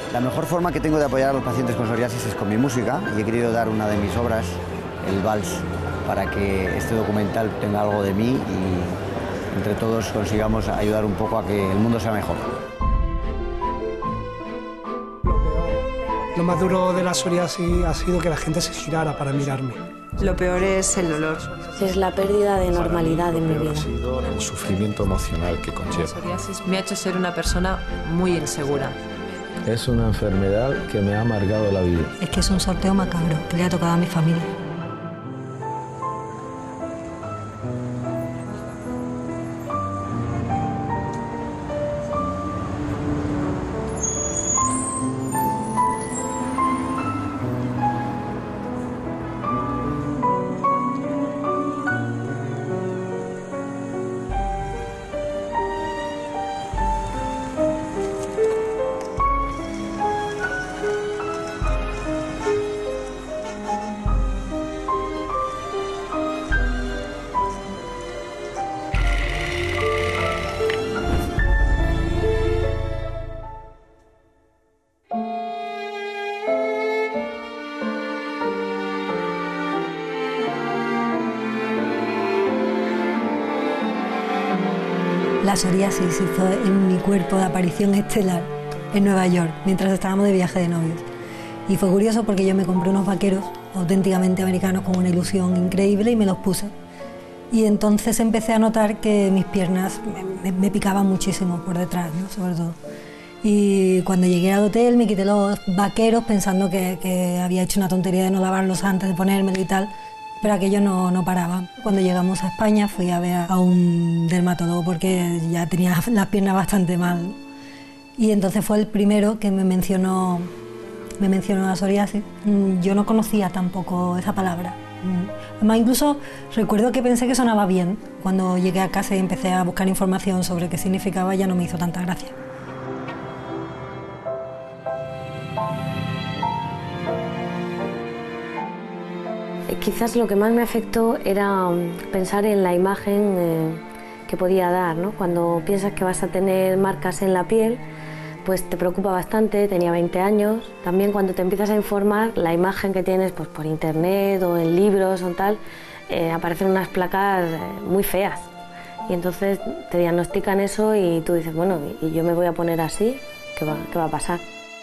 La mejor forma que tengo de apoyar a los pacientes con psoriasis es con mi música y he querido dar una de mis obras, el Vals, para que este documental tenga algo de mí y entre todos consigamos ayudar un poco a que el mundo sea mejor. Lo más duro de la psoriasis ha sido que la gente se girara para mirarme. Lo peor es el dolor. Es la pérdida de normalidad en mi vida. El sufrimiento emocional que conlleva. La psoriasis me ha hecho ser una persona muy insegura. Es una enfermedad que me ha amargado la vida. Es que es un sorteo macabro que le ha tocado a mi familia. La psoriasis hizo en mi cuerpo de aparición estelar en Nueva York, mientras estábamos de viaje de novios. Y fue curioso porque yo me compré unos vaqueros auténticamente americanos con una ilusión increíble y me los puse. Y entonces empecé a notar que mis piernas me picaban muchísimo por detrás, ¿no? Sobre todo. Y cuando llegué al hotel me quité los vaqueros pensando que había hecho una tontería de no lavarlos antes de ponérmelo y tal. Pero aquello no paraba. Cuando llegamos a España fui a ver a un dermatólogo porque ya tenía las piernas bastante mal. Y entonces fue el primero que me mencionó la psoriasis. Yo no conocía tampoco esa palabra. Además, incluso recuerdo que pensé que sonaba bien. Cuando llegué a casa y empecé a buscar información sobre qué significaba, ya no me hizo tanta gracia. Quizás lo que más me afectó era pensar en la imagen que podía dar, ¿no? Cuando piensas que vas a tener marcas en la piel, pues te preocupa bastante. Tenía 20 años. También cuando te empiezas a informar, la imagen que tienes pues, por internet o en libros o tal, aparecen unas placas muy feas. Y entonces te diagnostican eso y tú dices, bueno, y yo me voy a poner así, ¿qué va a pasar?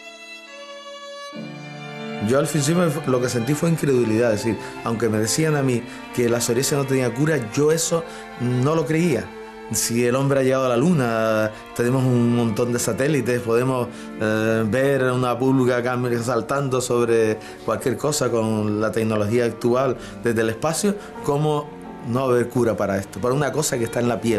Yo al principio lo que sentí fue incredulidad, es decir, aunque me decían a mí que la psoriasis no tenía cura, yo eso no lo creía. Si el hombre ha llegado a la luna, tenemos un montón de satélites, podemos ver una pulga saltando sobre cualquier cosa con la tecnología actual desde el espacio, ¿cómo no haber cura para esto? Para una cosa que está en la piel.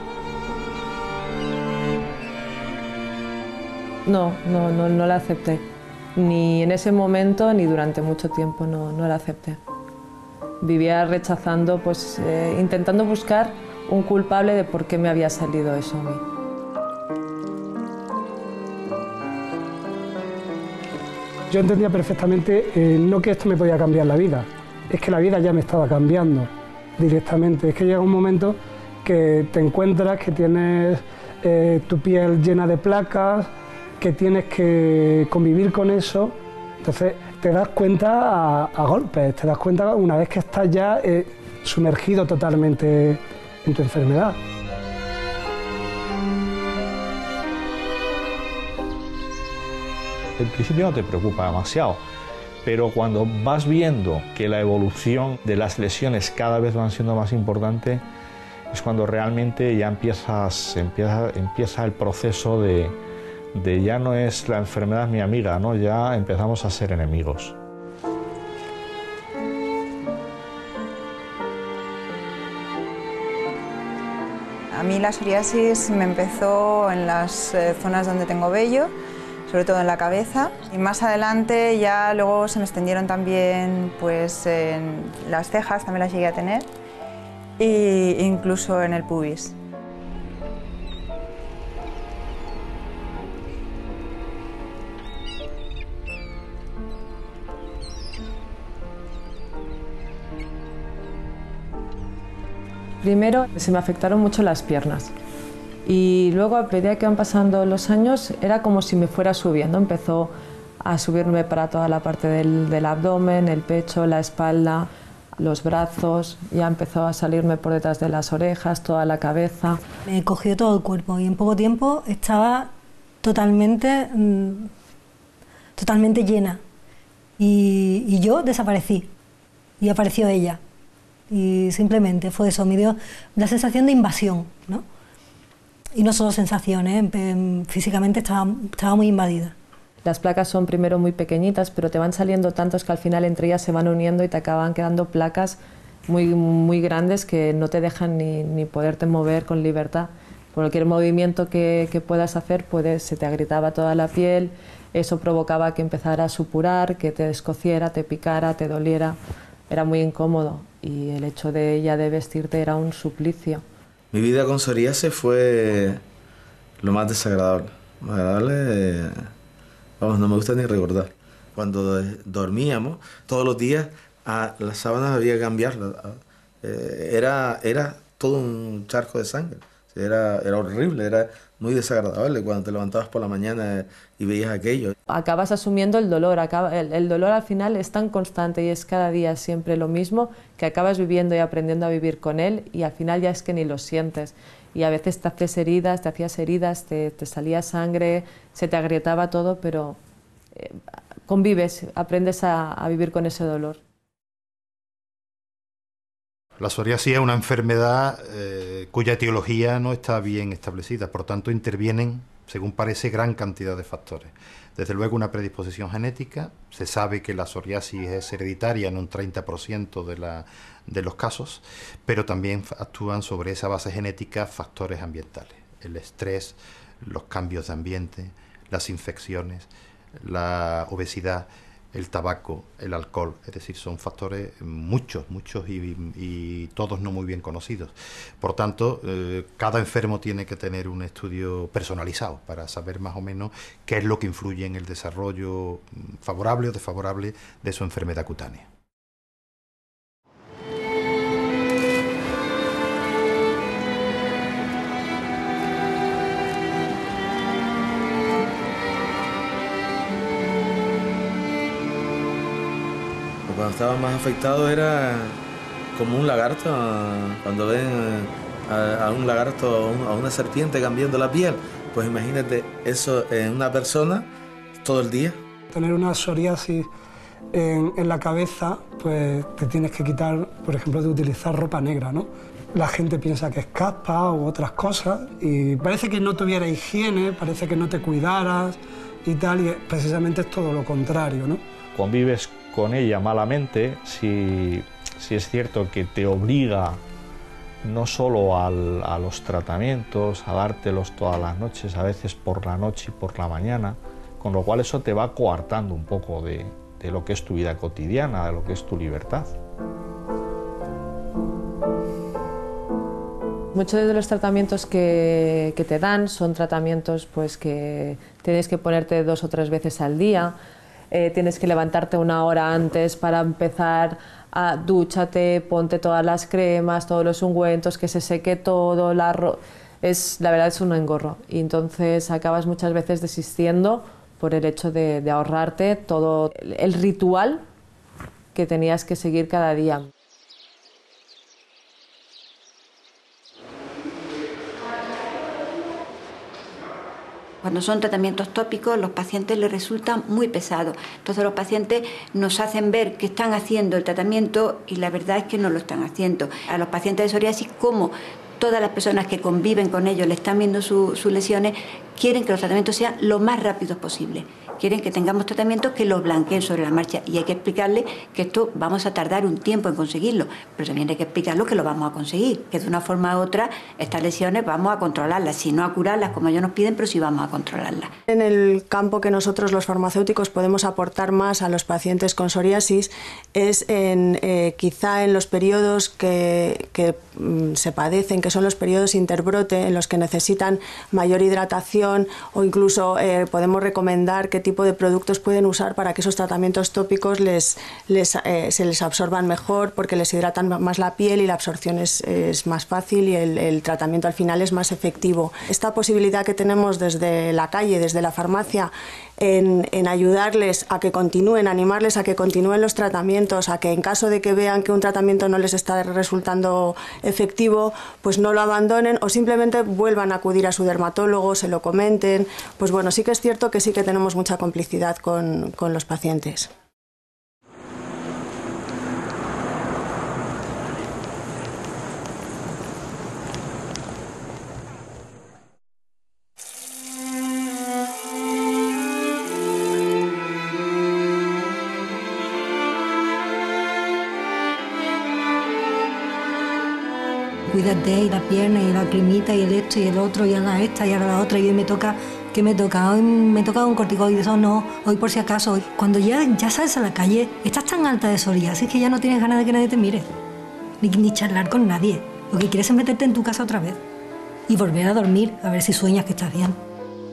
No la acepté. Ni en ese momento ni durante mucho tiempo no la acepté. Vivía rechazando, pues intentando buscar un culpable de por qué me había salido eso a mí. Yo entendía perfectamente no que esto me podía cambiar la vida, es que la vida ya me estaba cambiando directamente. Es que llega un momento que te encuentras que tienes tu piel llena de placas, que tienes que convivir con eso, entonces te das cuenta a golpes, te das cuenta una vez que estás ya sumergido totalmente en tu enfermedad. En principio no te preocupa demasiado, pero cuando vas viendo que la evolución de las lesiones cada vez van siendo más importantes, es cuando realmente ya empieza el proceso de ya no es la enfermedad mi amiga, ¿no? Ya empezamos a ser enemigos. A mí la psoriasis me empezó en las zonas donde tengo vello, sobre todo en la cabeza, y más adelante ya luego se me extendieron también pues, en las cejas, también las llegué a tener, e incluso en el pubis. Primero se me afectaron mucho las piernas. Y luego, a medida que van pasando los años, era como si me fuera subiendo. Empezó a subirme para toda la parte del abdomen, el pecho, la espalda, los brazos. Ya empezó a salirme por detrás de las orejas, toda la cabeza. Me cogió todo el cuerpo y en poco tiempo estaba totalmente llena. Y yo desaparecí y apareció ella. Y simplemente fue eso, me dio la sensación de invasión, ¿no? Y no solo sensaciones, físicamente estaba muy invadida. Las placas son primero muy pequeñitas, pero te van saliendo tantos que al final entre ellas se van uniendo y te acaban quedando placas muy grandes que no te dejan ni poderte mover con libertad. Cualquier movimiento que puedas hacer, se te agrietaba toda la piel, eso provocaba que empezara a supurar, que te descosiera, te picara, te doliera. Era muy incómodo y el hecho de ella de vestirte era un suplicio. Mi vida con psoriasis fue lo más desagradable. Vamos, no me gusta ni recordar. Cuando dormíamos, todos los días, las sábanas había que cambiarlas. Era todo un charco de sangre. Era horrible, era muy desagradable cuando te levantabas por la mañana y veías aquello. Acabas asumiendo el dolor, el dolor al final es tan constante y es cada día siempre lo mismo que acabas viviendo y aprendiendo a vivir con él y al final ya es que ni lo sientes. Y a veces te hacías heridas, te salía sangre, se te agrietaba todo, pero convives, aprendes a vivir con ese dolor. La psoriasis es una enfermedad cuya etiología no está bien establecida, por tanto intervienen, según parece, gran cantidad de factores. Desde luego una predisposición genética, se sabe que la psoriasis es hereditaria en un 30% de los casos, pero también actúan sobre esa base genética factores ambientales, el estrés, los cambios de ambiente, las infecciones, la obesidad, el tabaco, el alcohol, es decir, son factores muchos y todos no muy bien conocidos. Por tanto, cada enfermo tiene que tener un estudio personalizado para saber más o menos qué es lo que influye en el desarrollo favorable o desfavorable de su enfermedad cutánea. Cuando estaba más afectado era como un lagarto, cuando ven a un lagarto, a una serpiente cambiando la piel, pues imagínate eso en una persona todo el día. Tener una psoriasis en la cabeza, pues te tienes que quitar, por ejemplo, de utilizar ropa negra, ¿no? La gente piensa que es caspa u otras cosas y parece que no tuviera higiene, parece que no te cuidaras y tal, y precisamente es todo lo contrario, ¿no? Convives con ella malamente, si es cierto que te obliga no solo a los tratamientos, a dártelos todas las noches, a veces por la noche y por la mañana, con lo cual eso te va coartando un poco de lo que es tu vida cotidiana, de lo que es tu libertad. Muchos de los tratamientos que te dan son tratamientos pues, que tienes que ponerte 2 o 3 veces al día. Tienes que levantarte 1 hora antes para empezar a dúchate, ponte todas las cremas, todos los ungüentos, que se seque todo, la verdad es un engorro y entonces acabas muchas veces desistiendo por el hecho de ahorrarte todo el ritual que tenías que seguir cada día. Cuando son tratamientos tópicos, los pacientes les resulta muy pesado. Entonces los pacientes nos hacen ver que están haciendo el tratamiento y la verdad es que no lo están haciendo. A los pacientes de psoriasis, como todas las personas que conviven con ellos, le están viendo sus lesiones, quieren que los tratamientos sean lo más rápidos posible. Quieren que tengamos tratamientos que los blanqueen sobre la marcha y hay que explicarles que esto vamos a tardar un tiempo en conseguirlo, pero también hay que explicarles que lo vamos a conseguir, que de una forma u otra estas lesiones vamos a controlarlas, si no a curarlas como ellos nos piden, pero sí vamos a controlarlas. En el campo que nosotros los farmacéuticos podemos aportar más a los pacientes con psoriasis es quizá en los periodos que se padecen, que son los periodos interbrote, en los que necesitan mayor hidratación ilusión, o incluso podemos recomendar qué tipo de productos pueden usar para que esos tratamientos tópicos se les absorban mejor, porque les hidratan más la piel y la absorción es más fácil y el tratamiento al final es más efectivo. Esta posibilidad que tenemos desde la calle, desde la farmacia, en ayudarles a que continúen, animarles a que continúen los tratamientos, a que en caso de que vean que un tratamiento no les está resultando efectivo, pues no lo abandonen o simplemente vuelvan a acudir a su dermatólogo, se lo comenten. Pues bueno, sí que es cierto que sí que tenemos mucha complicidad con los pacientes. Cuídate, y la pierna, y la cremita, y el esto, y el otro, y ahora esta, y ahora la otra, y hoy me toca, ¿qué me toca? Hoy me toca un corticoide, eso no, hoy por si acaso. Hoy. Cuando ya sales a la calle, estás tan alta de psoriasis que ya no tienes ganas de que nadie te mire, ni charlar con nadie. Lo que quieres es meterte en tu casa otra vez y volver a dormir, a ver si sueñas que estás bien.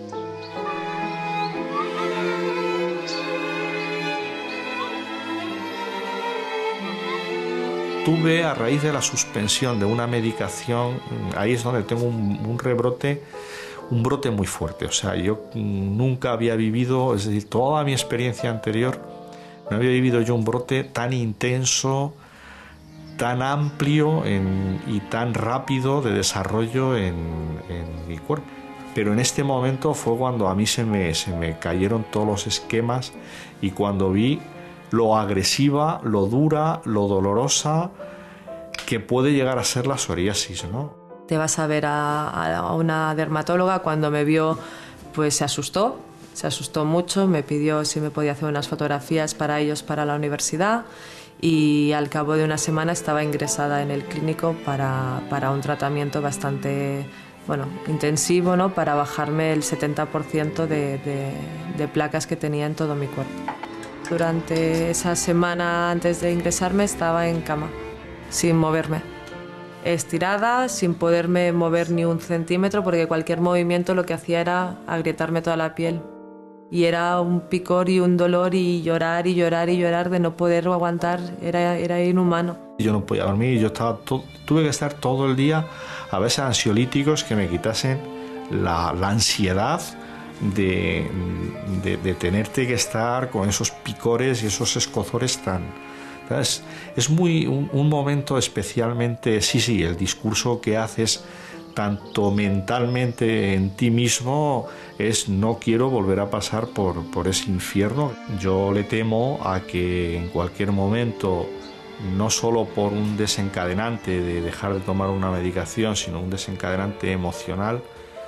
Tuve, a raíz de la suspensión de una medicación, ahí es donde tengo un rebrote, un brote muy fuerte. O sea, yo nunca había vivido, es decir, toda mi experiencia anterior, no había vivido yo un brote tan intenso, tan amplio y tan rápido de desarrollo en mi cuerpo. Pero en este momento fue cuando a mí se me cayeron todos los esquemas y cuando vi lo agresiva, lo dura, lo dolorosa que puede llegar a ser la psoriasis, ¿no? Te vas a ver a una dermatóloga. Cuando me vio, pues se asustó mucho, me pidió si me podía hacer unas fotografías para ellos para la universidad y al cabo de una semana estaba ingresada en el clínico para un tratamiento bastante intensivo, ¿no? Para bajarme el 70% de placas que tenía en todo mi cuerpo. Durante esa semana antes de ingresarme estaba en cama, sin moverme, estirada, sin poderme mover ni un centímetro, porque cualquier movimiento lo que hacía era agrietarme toda la piel. Y era un picor y un dolor y llorar y llorar y llorar de no poder aguantar, era inhumano. Yo no podía dormir, tuve que estar todo el día a veces ansiolíticos que me quitasen la ansiedad de tenerte que estar con esos picores y esos escozores tan... ¿sabes? Es un momento especialmente... Sí, el discurso que haces tanto mentalmente en ti mismo es no quiero volver a pasar por ese infierno. Yo le temo a que en cualquier momento, no solo por un desencadenante de dejar de tomar una medicación, sino un desencadenante emocional,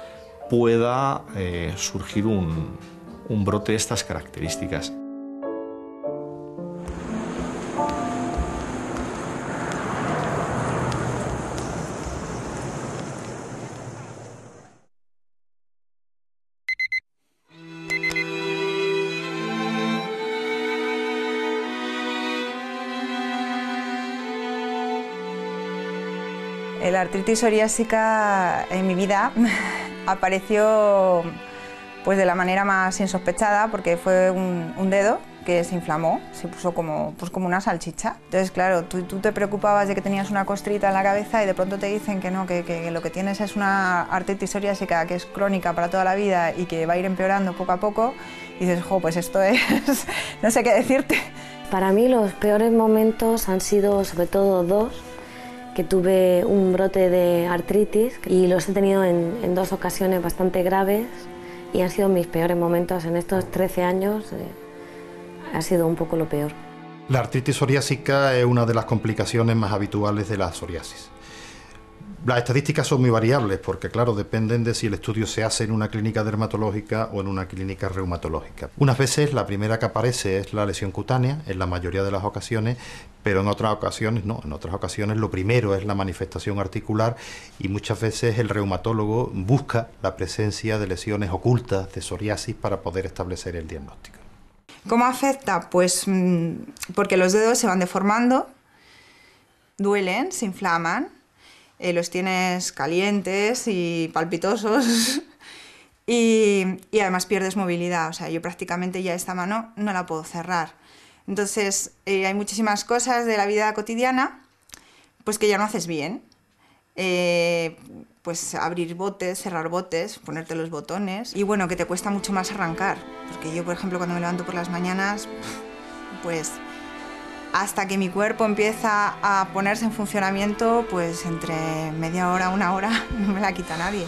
pueda surgir un brote de estas características. La artritis psoriásica en mi vida apareció pues de la manera más insospechada, porque fue un dedo que se inflamó, se puso como una salchicha. Entonces, claro, tú te preocupabas de que tenías una costrita en la cabeza y de pronto te dicen que no, que lo que tienes es una artritis psoriásica que es crónica para toda la vida y que va a ir empeorando poco a poco. Y dices, pues esto es... no sé qué decirte. Para mí los peores momentos han sido sobre todo dos, que tuve un brote de artritis y los he tenido en dos ocasiones bastante graves y han sido mis peores momentos en estos 13 años, ha sido un poco lo peor. La artritis psoriásica es una de las complicaciones más habituales de la psoriasis. Las estadísticas son muy variables porque, claro, dependen de si el estudio se hace en una clínica dermatológica o en una clínica reumatológica. Unas veces la primera que aparece es la lesión cutánea, en la mayoría de las ocasiones, pero en otras ocasiones no. En otras ocasiones lo primero es la manifestación articular y muchas veces el reumatólogo busca la presencia de lesiones ocultas de psoriasis para poder establecer el diagnóstico. ¿Cómo afecta? Pues porque los dedos se van deformando, duelen, se inflaman. Los tienes calientes y palpitosos y además pierdes movilidad. O sea, yo prácticamente ya esta mano no la puedo cerrar. Entonces, hay muchísimas cosas de la vida cotidiana pues que ya no haces bien. Pues abrir botes, cerrar botes, ponerte los botones. Y bueno, que te cuesta mucho más arrancar. Porque yo, por ejemplo, cuando me levanto por las mañanas, pues hasta que mi cuerpo empieza a ponerse en funcionamiento, pues entre media hora, una hora, no me la quita nadie.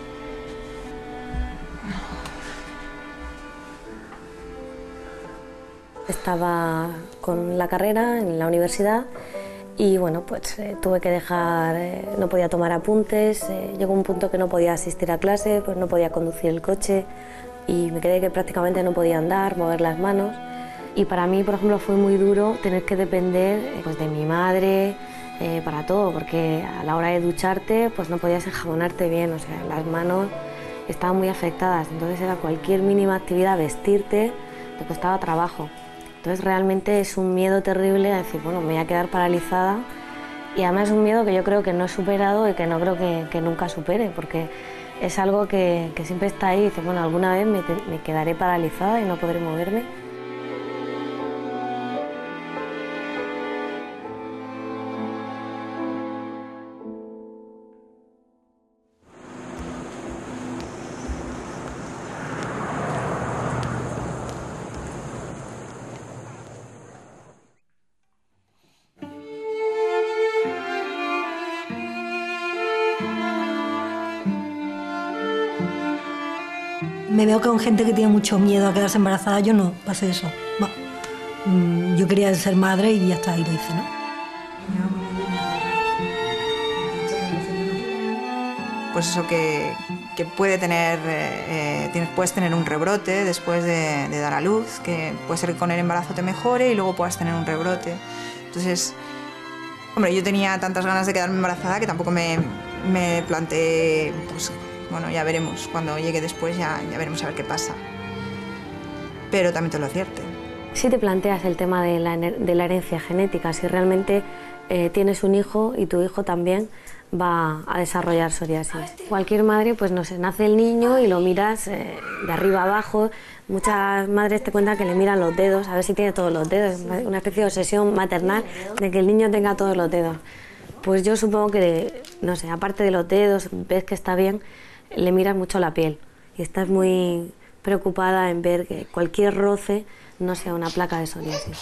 Estaba con la carrera en la universidad y bueno, pues tuve que dejar, no podía tomar apuntes, llegó un punto que no podía asistir a clase, pues no podía conducir el coche y me quedé que prácticamente no podía andar, mover las manos. Y para mí, por ejemplo, fue muy duro tener que depender pues, de mi madre para todo, porque a la hora de ducharte pues no podías enjabonarte bien, o sea, las manos estaban muy afectadas, entonces era cualquier mínima actividad, vestirte, te costaba trabajo. Entonces realmente es un miedo terrible a decir, bueno, me voy a quedar paralizada y además es un miedo que yo creo que no he superado y que no creo que nunca supere, porque es algo que siempre está ahí y dices, bueno, alguna vez me quedaré paralizada y no podré moverme. Me veo con gente que tiene mucho miedo a quedarse embarazada. Yo no pasé eso. Yo quería ser madre y ya está, y lo hice, ¿no? Pues eso que puede tener, puedes tener un rebrote después de dar a luz, que puede ser que con el embarazo te mejore y luego puedas tener un rebrote. Entonces, hombre, yo tenía tantas ganas de quedarme embarazada que tampoco me planteé, pues, bueno, ya veremos, cuando llegue después ya veremos a ver qué pasa. Pero también te lo advierte. Si te planteas el tema de la herencia genética, si realmente tienes un hijo y tu hijo también va a desarrollar psoriasis. Cualquier madre, pues no sé, nace el niño y lo miras de arriba abajo. Muchas madres te cuentan que le miran los dedos, a ver si tiene todos los dedos, una especie de obsesión maternal de que el niño tenga todos los dedos. Pues yo supongo que, no sé, aparte de los dedos, ves que está bien, le miras mucho la piel y estás muy preocupada en ver que cualquier roce no sea una placa de psoriasis.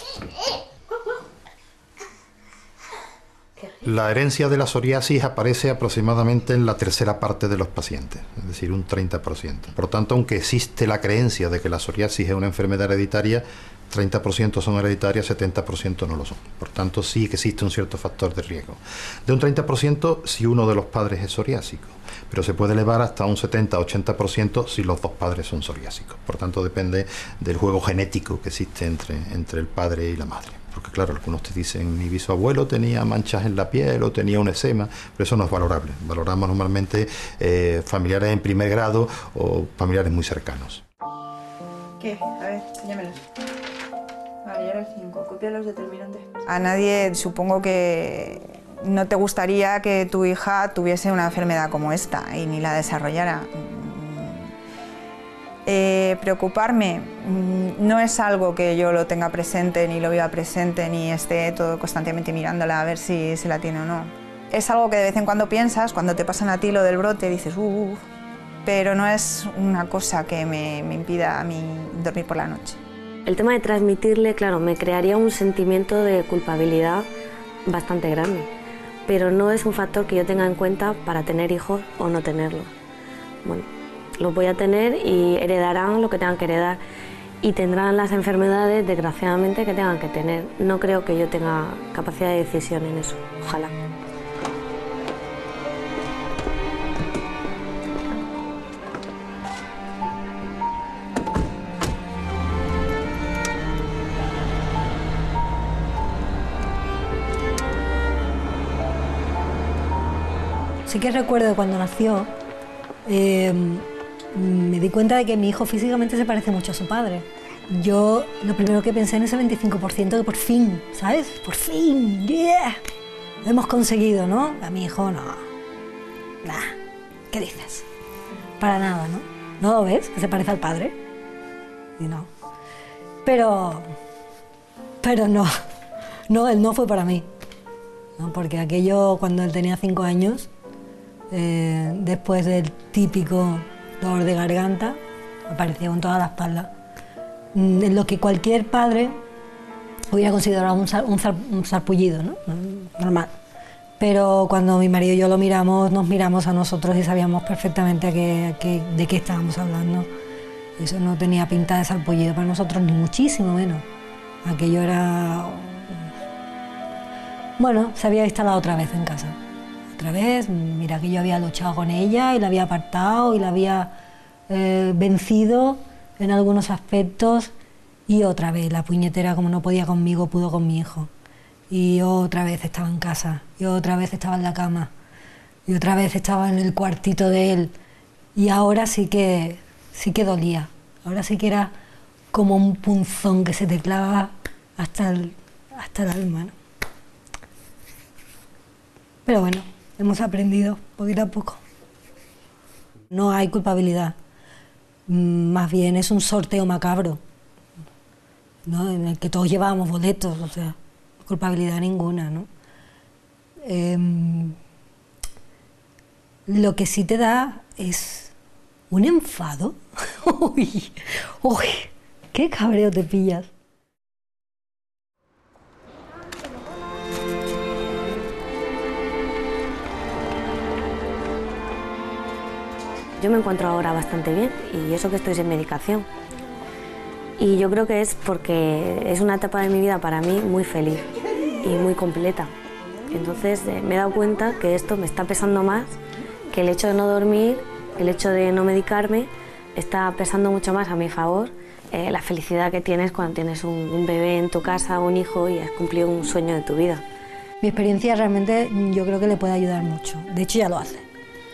La herencia de la psoriasis aparece aproximadamente en la tercera parte de los pacientes, es decir, un 30%. Por lo tanto, aunque existe la creencia de que la psoriasis es una enfermedad hereditaria, 30% son hereditarias, 70% no lo son. Por tanto, sí que existe un cierto factor de riesgo. De un 30% si uno de los padres es psoriásico, pero se puede elevar hasta un 70-80% si los dos padres son psoriásicos. Por tanto, depende del juego genético que existe entre el padre y la madre. Porque claro, algunos te dicen, mi bisabuelo tenía manchas en la piel o tenía un eczema, pero eso no es valorable. Valoramos normalmente familiares en primer grado o familiares muy cercanos. ¿Qué? A ver, llámelos. Vale, ya era el 5. Copia los determinantes. A nadie, supongo que no te gustaría que tu hija tuviese una enfermedad como esta y ni la desarrollara. Preocuparme no es algo que yo lo tenga presente, ni lo viva presente, ni esté todo constantemente mirándola a ver si la tiene o no. Es algo que de vez en cuando piensas, cuando te pasan a ti lo del brote, dices, pero no es una cosa que me impida a mí dormir por la noche. El tema de transmitirle, claro, me crearía un sentimiento de culpabilidad bastante grande, pero no es un factor que yo tenga en cuenta para tener hijos o no tenerlos. Bueno, los voy a tener y heredarán lo que tengan que heredar y tendrán las enfermedades, desgraciadamente, que tengan que tener. No creo que yo tenga capacidad de decisión en eso, ojalá. Sí que recuerdo cuando nació, me di cuenta de que mi hijo físicamente se parece mucho a su padre. Yo lo primero que pensé en ese 25% que por fin, ¿sabes? Por fin, ¡yeah! Lo hemos conseguido, ¿no? A mi hijo no. Nah, ¿qué dices? Para nada, ¿no? ¿No lo ves? Que se parece al padre. Y no. Pero no, él no fue para mí. ¿No? Porque aquello, cuando él tenía 5 años, después del típico dolor de garganta, aparecía con toda la espalda. En lo que cualquier padre hubiera considerado un sarpullido, ¿no? Normal. Pero cuando mi marido y yo lo miramos, nos miramos a nosotros y sabíamos perfectamente de qué estábamos hablando. Eso no tenía pinta de sarpullido para nosotros, ni muchísimo menos. Aquello era... Bueno, se había instalado otra vez en casa. Otra vez, mira que yo había luchado con ella y la había apartado y la había vencido en algunos aspectos, y otra vez la puñetera, como no podía conmigo, pudo con mi hijo. Y otra vez estaba en casa, y otra vez estaba en la cama, y otra vez estaba en el cuartito de él. Y ahora sí que dolía. Ahora sí que era como un punzón que se te clavaba hasta el alma, ¿no? Pero bueno, hemos aprendido poquito a poco. No hay culpabilidad. Más bien es un sorteo macabro, ¿no? En el que todos llevábamos boletos, o sea, culpabilidad ninguna, ¿no? Lo que sí te da es un enfado. Uy, uy, qué cabreo te pillas. Yo me encuentro ahora bastante bien, y eso que estoy sin medicación. Y yo creo que es porque es una etapa de mi vida para mí muy feliz y muy completa. Entonces me he dado cuenta que esto me está pesando más, que el hecho de no dormir, el hecho de no medicarme, está pesando mucho más a mi favor la felicidad que tienes cuando tienes un bebé en tu casa, un hijo, y has cumplido un sueño de tu vida. Mi experiencia realmente yo creo que le puede ayudar mucho. De hecho ya lo hace.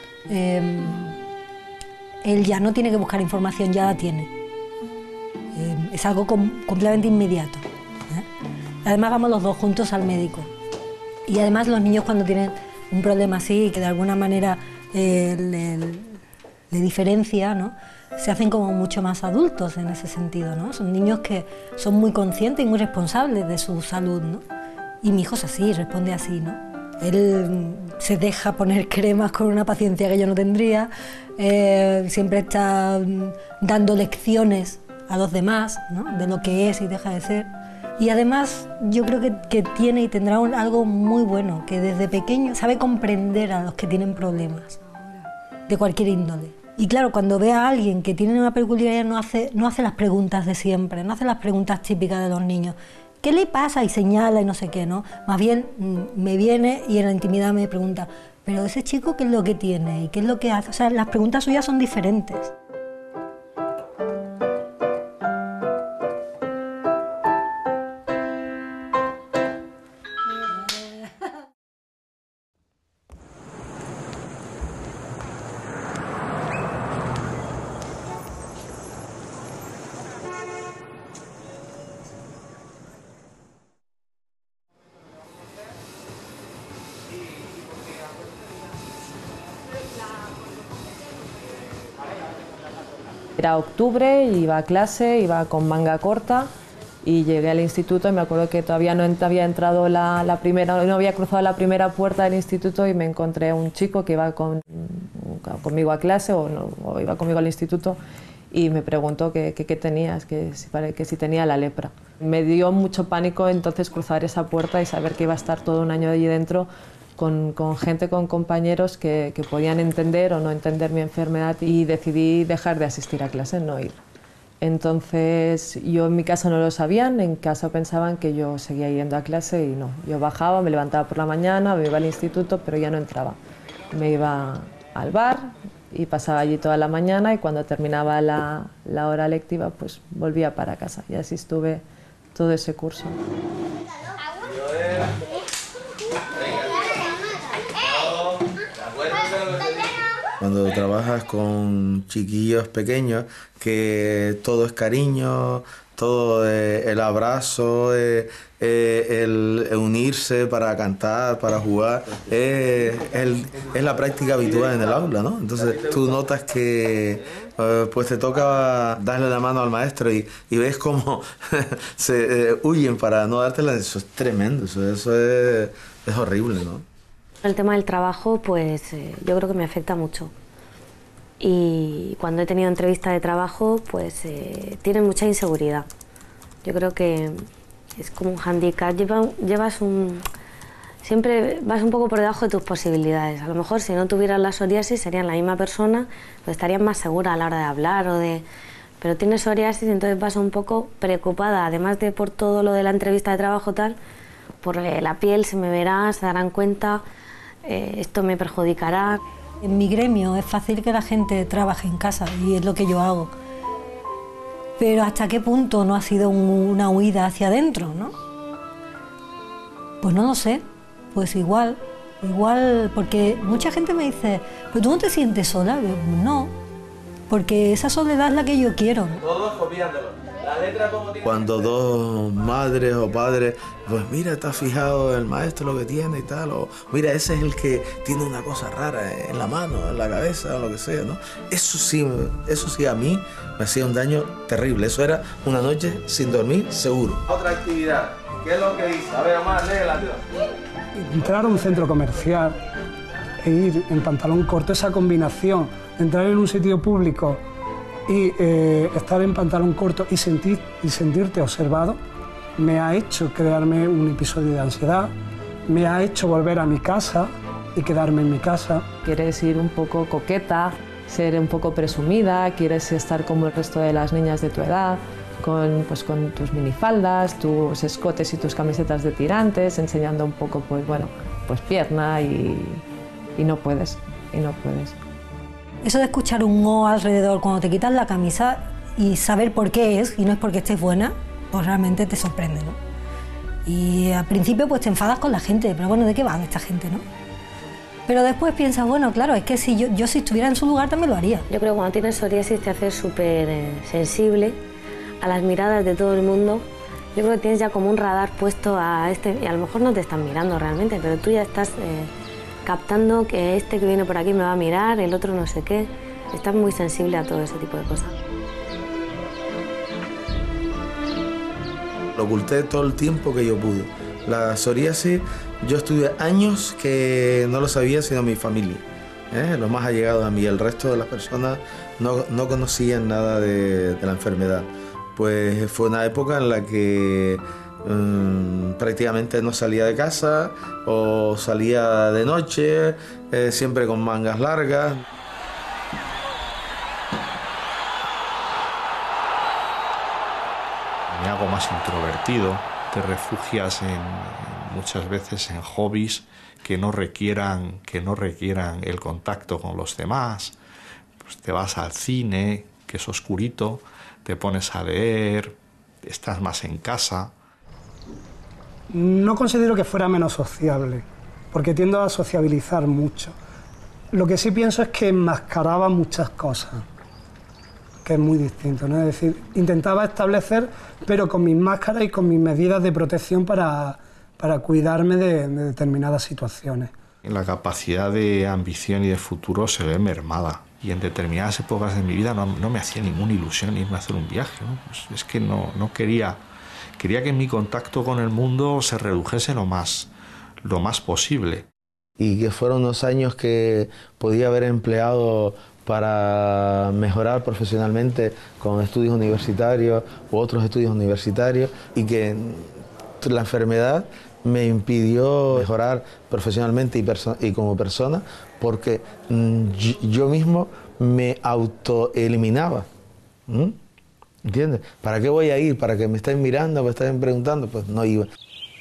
Él ya no tiene que buscar información, ya la tiene. Es algo completamente inmediato. Además vamos los dos juntos al médico. Y además los niños, cuando tienen un problema así, que de alguna manera le diferencia, ¿no? Se hacen como mucho más adultos en ese sentido, ¿no? Son niños que son muy conscientes y muy responsables de su salud, ¿no? Y mi hijo es así, responde así, ¿no? Él se deja poner cremas con una paciencia que yo no tendría, siempre está dando lecciones a los demás, ¿no? De lo que es y deja de ser. Y además yo creo que tiene y tendrá algo muy bueno, que desde pequeño sabe comprender a los que tienen problemas de cualquier índole. Y claro, cuando ve a alguien que tiene una peculiaridad, no hace las preguntas de siempre, no hace las preguntas típicas de los niños. ¿Qué le pasa? Y señala y no sé qué, ¿no? Más bien me viene y en la intimidad me pregunta, pero ese chico, ¿qué es lo que tiene? ¿Y qué es lo que hace? O sea, las preguntas suyas son diferentes. Era octubre, iba a clase, iba con manga corta y llegué al instituto y me acuerdo que todavía no había entrado no había cruzado la primera puerta del instituto y me encontré a un chico que iba conmigo a clase o iba conmigo al instituto y me preguntó qué tenías, que si tenía la lepra. Me dio mucho pánico entonces cruzar esa puerta y saber que iba a estar todo un año allí dentro con gente, con compañeros que podían entender o no entender mi enfermedad, y decidí dejar de asistir a clase, no ir. Entonces yo en mi casa no lo sabían, en casa pensaban que yo seguía yendo a clase y no. Yo bajaba, me levantaba por la mañana, me iba al instituto, pero ya no entraba. Me iba al bar y pasaba allí toda la mañana, y cuando terminaba la hora lectiva pues volvía para casa, y así estuve todo ese curso. Cuando trabajas con chiquillos pequeños, que todo es cariño, todo el abrazo, el unirse para cantar, para jugar, es la práctica habitual en el aula, ¿no? Entonces tú notas que pues te toca darle la mano al maestro y ves cómo se huyen para no dártela. Eso es tremendo, eso es horrible, ¿no? El tema del trabajo, pues yo creo que me afecta mucho. Y cuando he tenido entrevista de trabajo, pues tienen mucha inseguridad. Yo creo que es como un hándicap. Siempre vas un poco por debajo de tus posibilidades. A lo mejor si no tuvieras la psoriasis serían la misma persona, pues estarías más segura a la hora de hablar pero tienes psoriasis y entonces vas un poco preocupada, además de por todo lo de la entrevista de trabajo tal, por la piel se me verá, se darán cuenta, esto me perjudicará. En mi gremio es fácil que la gente trabaje en casa y es lo que yo hago. Pero ¿hasta qué punto no ha sido una huida hacia adentro, no? Pues no lo sé. Pues igual, porque mucha gente me dice, ¿pero tú no te sientes sola? No, porque esa soledad es la que yo quiero. Todos copiándolo. Cuando dos madres o padres, pues mira, ¿te has fijado el maestro lo que tiene y tal? O mira, ese es el que tiene una cosa rara en la mano, en la cabeza, o lo que sea, ¿no? Eso sí a mí me hacía un daño terrible. Eso era una noche sin dormir, seguro. Otra actividad, ¿qué es lo que dice? A ver, Omar, léela, tío. Entrar a un centro comercial e ir en pantalón corto, esa combinación de entrar en un sitio público y estar en pantalón corto y sentirte observado, me ha hecho crearme un episodio de ansiedad, me ha hecho volver a mi casa y quedarme en mi casa. Quieres ir un poco coqueta, ser un poco presumida, quieres estar como el resto de las niñas de tu edad, con tus minifaldas, tus escotes y tus camisetas de tirantes, enseñando un poco, pues pierna y no puedes. Eso de escuchar un "oh" alrededor cuando te quitas la camisa y saber por qué es, y no es porque estés buena, pues realmente te sorprende, ¿no? Y al principio pues te enfadas con la gente, pero bueno, ¿de qué van esta gente, no? Pero después piensas, bueno, claro, es que si yo si estuviera en su lugar también lo haría. Yo creo que cuando tienes psoriasis te haces súper sensible a las miradas de todo el mundo. Yo creo que tienes ya como un radar puesto y a lo mejor no te están mirando realmente, pero tú ya estás captando que este que viene por aquí me va a mirar, el otro no sé qué. Estás muy sensible a todo ese tipo de cosas. Lo oculté todo el tiempo que yo pude. La psoriasis, yo estuve años que no lo sabía sino mi familia, los más allegados a mí. El resto de las personas no conocían nada de la enfermedad. Pues fue una época en la que prácticamente no salía de casa o salía de noche, siempre con mangas largas. Me hago más introvertido, te refugias muchas veces en hobbies que no requieran el contacto con los demás. Pues te vas al cine, que es oscurito, te pones a leer, estás más en casa. No considero que fuera menos sociable, porque tiendo a sociabilizar mucho. Lo que sí pienso es que enmascaraba muchas cosas, que es muy distinto, ¿no? Es decir, intentaba establecer, pero con mis máscaras y con mis medidas de protección para cuidarme de determinadas situaciones. La capacidad de ambición y de futuro se ve mermada. Y en determinadas épocas de mi vida no me hacía ninguna ilusión irme a hacer un viaje, ¿no? Pues es que no quería que mi contacto con el mundo se redujese lo más posible. Y que fueron unos años que podía haber empleado para mejorar profesionalmente con estudios universitarios u otros estudios universitarios, y que la enfermedad me impidió mejorar profesionalmente y como persona, porque yo mismo me autoeliminaba. ¿Entiendes? ¿Para qué voy a ir? ¿Para que me estén mirando, me estén preguntando? Pues no iba.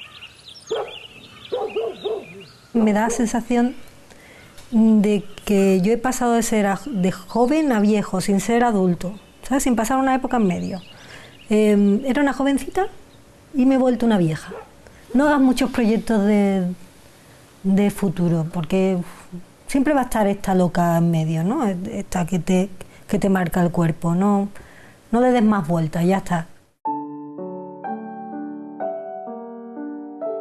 Me da la sensación de que yo he pasado de ser de joven a viejo, sin ser adulto, ¿sabes? Sin pasar una época en medio. Era una jovencita y me he vuelto una vieja. No hagas muchos proyectos de futuro, porque siempre va a estar esta loca en medio, ¿no? Esta que te marca el cuerpo, no le des más vueltas, ya está.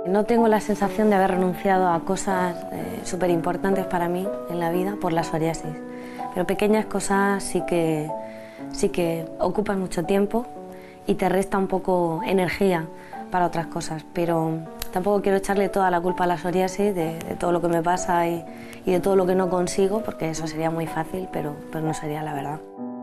No tengo la sensación de haber renunciado a cosas súper importantes para mí en la vida por la psoriasis, pero pequeñas cosas sí que ocupan mucho tiempo y te resta un poco energía para otras cosas, pero tampoco quiero echarle toda la culpa a la psoriasis de todo lo que me pasa y de todo lo que no consigo, porque eso sería muy fácil, pero no sería la verdad.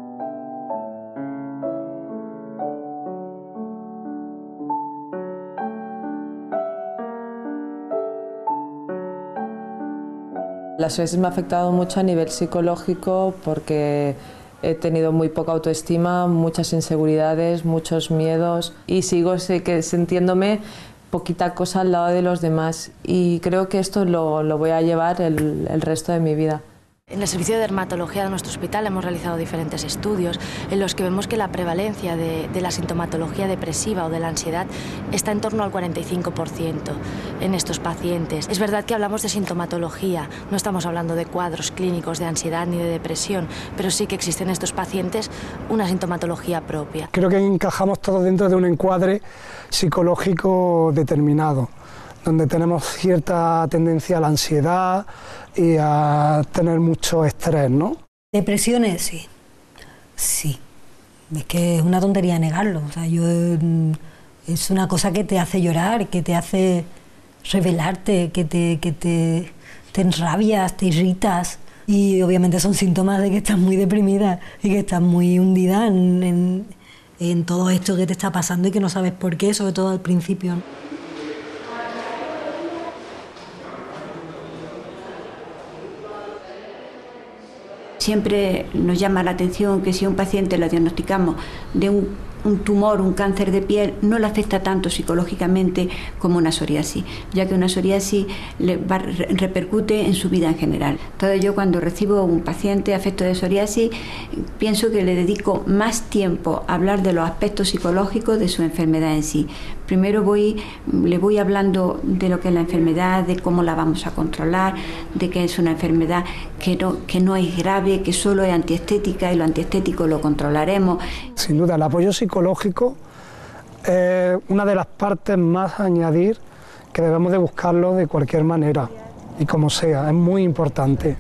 La psoriasis me ha afectado mucho a nivel psicológico porque he tenido muy poca autoestima, muchas inseguridades, muchos miedos y sigo sintiéndome poquita cosa al lado de los demás y creo que esto lo voy a llevar el resto de mi vida. En el servicio de dermatología de nuestro hospital hemos realizado diferentes estudios en los que vemos que la prevalencia de la sintomatología depresiva o de la ansiedad está en torno al 45% en estos pacientes. Es verdad que hablamos de sintomatología, no estamos hablando de cuadros clínicos de ansiedad ni de depresión, pero sí que existe en estos pacientes una sintomatología propia. Creo que encajamos todos dentro de un encuadre psicológico determinado, donde tenemos cierta tendencia a la ansiedad y a tener mucho estrés, ¿no? Depresiones, sí. Sí. Es que es una tontería negarlo. O sea, es una cosa que te hace llorar, que te hace rebelarte, que te enrabias, te irritas. Y obviamente son síntomas de que estás muy deprimida y que estás muy hundida en todo esto que te está pasando y que no sabes por qué, sobre todo al principio. Siempre nos llama la atención que si a un paciente lo diagnosticamos de un tumor, un cáncer de piel, no le afecta tanto psicológicamente como una psoriasis, ya que una psoriasis repercute en su vida en general. Entonces yo cuando recibo un paciente afecto de psoriasis, pienso que le dedico más tiempo a hablar de los aspectos psicológicos de su enfermedad en sí. Primero le voy hablando de lo que es la enfermedad, de cómo la vamos a controlar, de que es una enfermedad que no es grave, que solo es antiestética y lo antiestético lo controlaremos. Sin duda, el apoyo psicológico es una de las partes más a añadir que debemos de buscarlo de cualquier manera y como sea, es muy importante.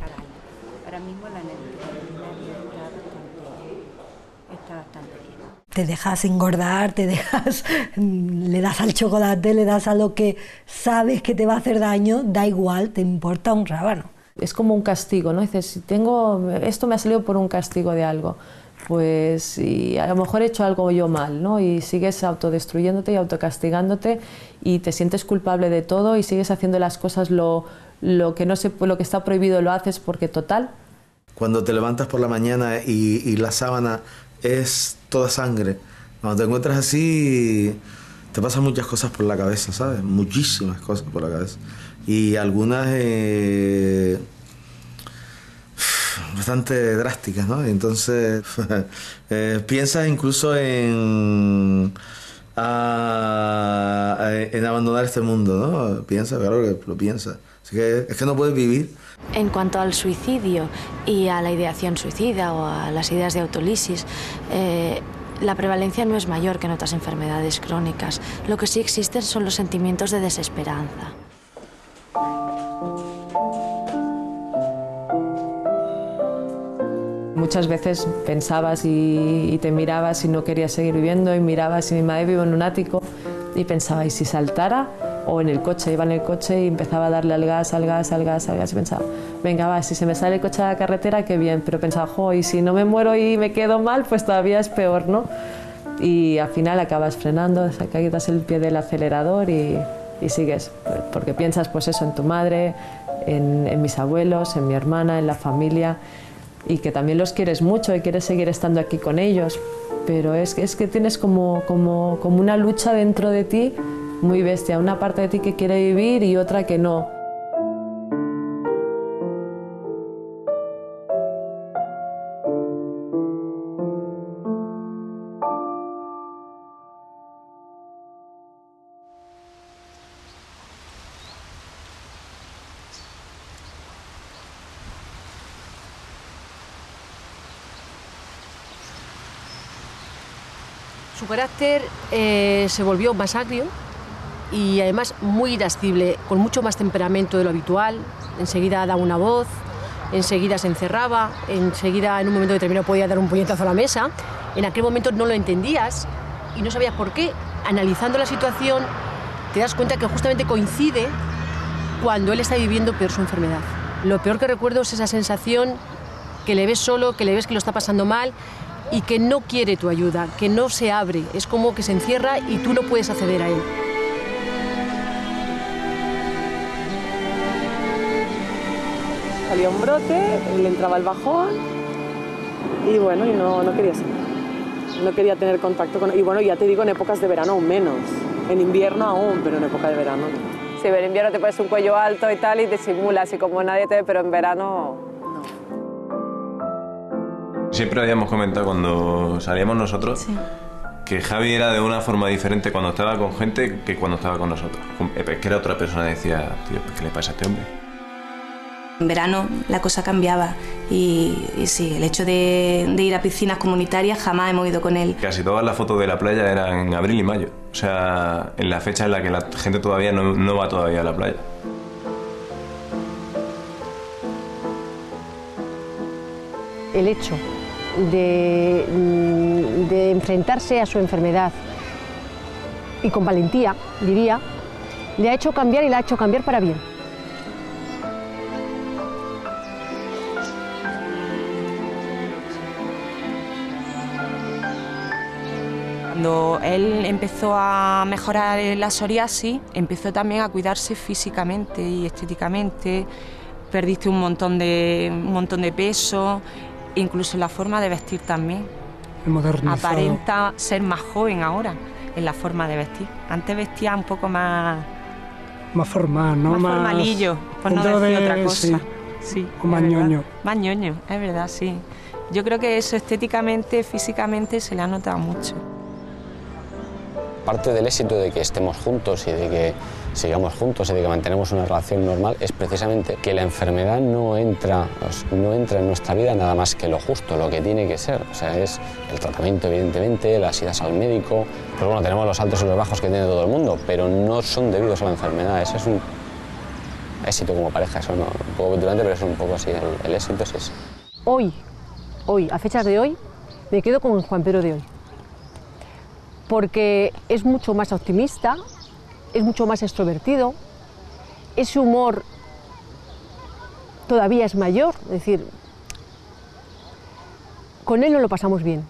Te dejas engordar, le das al chocolate, le das a lo que sabes que te va a hacer daño, da igual, te importa un rábano. Es como un castigo, ¿no? Dices, si esto me ha salido por un castigo de algo, pues y a lo mejor he hecho algo yo mal, ¿no? Y sigues autodestruyéndote y autocastigándote y te sientes culpable de todo y sigues haciendo las cosas lo que está prohibido lo haces porque total. Cuando te levantas por la mañana y la sábana es toda sangre, cuando te encuentras así te pasan muchas cosas por la cabeza, ¿sabes? Muchísimas cosas por la cabeza y algunas bastante drásticas, ¿no? Entonces piensas incluso en abandonar este mundo, ¿no? Piensas, claro que lo piensas. Así que es que no puedes vivir. En cuanto al suicidio y a la ideación suicida o a las ideas de autolisis, la prevalencia no es mayor que en otras enfermedades crónicas. Lo que sí existen son los sentimientos de desesperanza. Muchas veces pensabas y te mirabas y no querías seguir viviendo y mirabas y mi madre vive en un ático y pensaba, ¿y si saltara? O en el coche, iba en el coche y empezaba a darle al gas y pensaba, venga, va, si se me sale el coche a la carretera, qué bien, pero pensaba, jo, y si no me muero y me quedo mal, pues todavía es peor, ¿no? Y al final acabas frenando, quitas el pie del acelerador y sigues, porque piensas pues eso, en tu madre, en mis abuelos, en mi hermana, en la familia, y que también los quieres mucho y quieres seguir estando aquí con ellos, pero es que tienes como una lucha dentro de ti muy bestia, una parte de ti que quiere vivir y otra que no. Su carácter se volvió más agrio, y además muy irascible, con mucho más temperamento de lo habitual. Enseguida daba una voz, enseguida se encerraba, enseguida en un momento determinado podía dar un puñetazo a la mesa. En aquel momento no lo entendías y no sabías por qué. Analizando la situación te das cuenta que justamente coincide cuando él está viviendo peor su enfermedad. Lo peor que recuerdo es esa sensación que le ves solo, que le ves que lo está pasando mal y que no quiere tu ayuda, que no se abre. Es como que se encierra y tú no puedes acceder a él. Salía un brote, le entraba el bajón y bueno, y no quería salir. No quería tener contacto con... Y bueno, ya te digo, en épocas de verano aún menos. En invierno aún, pero en época de verano no. Sí, en invierno te pones un cuello alto y tal y te simulas y como nadie te ve, pero en verano no. Siempre habíamos comentado cuando salíamos nosotros, sí, que Javi era de una forma diferente cuando estaba con gente que cuando estaba con nosotros. Que era otra persona, decía, tío, ¿qué le pasa a este hombre? En verano la cosa cambiaba y sí, el hecho de ir a piscinas comunitarias jamás hemos ido con él. Casi todas las fotos de la playa eran en abril y mayo, o sea, en la fecha en la que la gente todavía no va todavía a la playa. El hecho de enfrentarse a su enfermedad y con valentía, diría, le ha hecho cambiar y la ha hecho cambiar para bien. Cuando él empezó a mejorar la psoriasis, empezó también a cuidarse físicamente y estéticamente. Perdiste un montón de peso, incluso en la forma de vestir también. Aparenta ser más joven ahora en la forma de vestir. Antes vestía un poco más formal, ¿no? Más formalillo, por no decir otra cosa. Sí, o más ñoño. Más ñoño, es verdad, sí. Yo creo que eso estéticamente, físicamente se le ha notado mucho. Parte del éxito de que estemos juntos y de que sigamos juntos y de que mantenemos una relación normal es precisamente que la enfermedad no entra en nuestra vida nada más que lo justo, lo que tiene que ser. O sea, es el tratamiento, evidentemente, las idas al médico. Pero bueno, tenemos los altos y los bajos que tiene todo el mundo, pero no son debidos a la enfermedad. Ese es un éxito como pareja, eso no, un poco petulante, pero es un poco así, el éxito es ese. Hoy, a fechas de hoy, me quedo con Juan Pedro de hoy. Porque es mucho más optimista, es mucho más extrovertido, ese humor todavía es mayor, es decir, con él no lo pasamos bien.